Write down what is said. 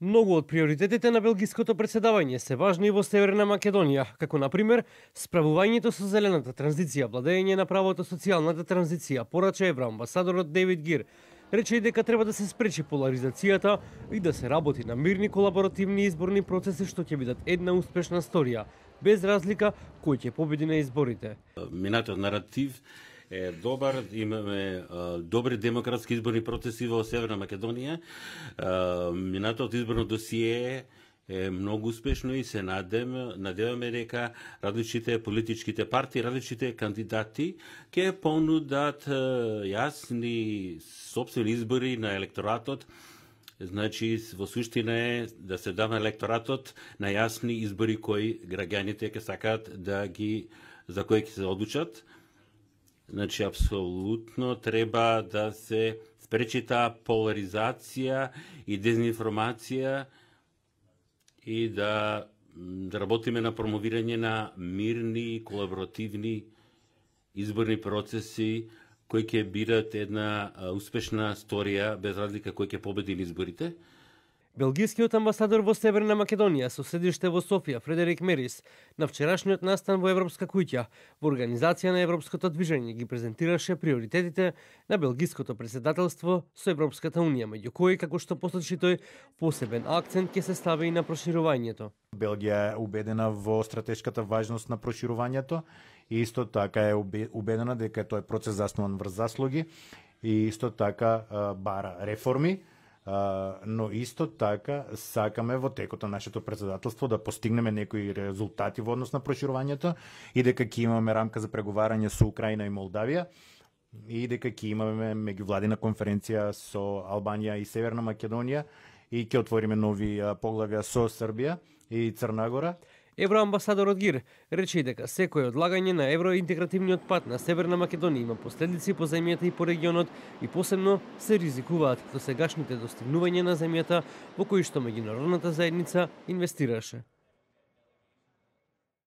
Многу од приоритетите на белгиското претседавање се важни во Северна Македонија, како например справувањето со зелената транзиција, владење на правото, социјалната транзиција, порача евроамбасадорот Дейвид Гир. Рече и дека треба да се спречи поларизацијата и да се работи на мирни колаборативни изборни процеси што ќе бидат една успешна сторија, без разлика кој ќе победи на изборите. Минатиот наратив е добар, имаме добри демократски изборни процеси во Северна Македонија. Минатиот изборно досие е многу успешно и се надеваме дека различите политичките партии, различите кандидати ќе понудат јасни сопствени избори на електоратот. Значи, во суштина е да се дава електоратот на јасни избори кои граѓаните ќе сакаат за кои ќе се одлучат. Значи, апсолутно треба да се спречи таа поларизација и дезинформација и да работиме на промовирање на мирни и колаборативни изборни процеси кои ќе бидат една успешна сторија без разлика кој ќе победи на изборите. Белгискиот амбасадор во Северна Македонија со седиште во Софија, Фредерик Мерис, на вчерашниот настан во Европска куќа, во организација на Европското движење ги презентираше приоритетите на белгиското претседателство со Европската унија, меѓу кои, како што посочи тој, посебен акцент ќе се стави и на проширувањето. Белгија е убедена во стратешката важност на проширувањето и исто така е убедена дека тој е процес заснован врз заслуги и исто така бара реформи. Но исто така сакаме во текот на нашето претседателство да постигнеме некои резултати во однос на проширувањето и дека ќе имаме рамка за преговарање со Украина и Молдавија и дека ќе имаме меѓувладина конференција со Албанија и Северна Македонија и ќе отвориме нови поглавја со Србија и Црна Гора. Евроамбасадорот Гир рече дека секој одлагање на евроинтегративниот пат на Северна Македонија има последици по земјата и по регионот и посебно се ризикуваат досегашните достигнувања на земјата во кои што меѓународната заедница инвестираше.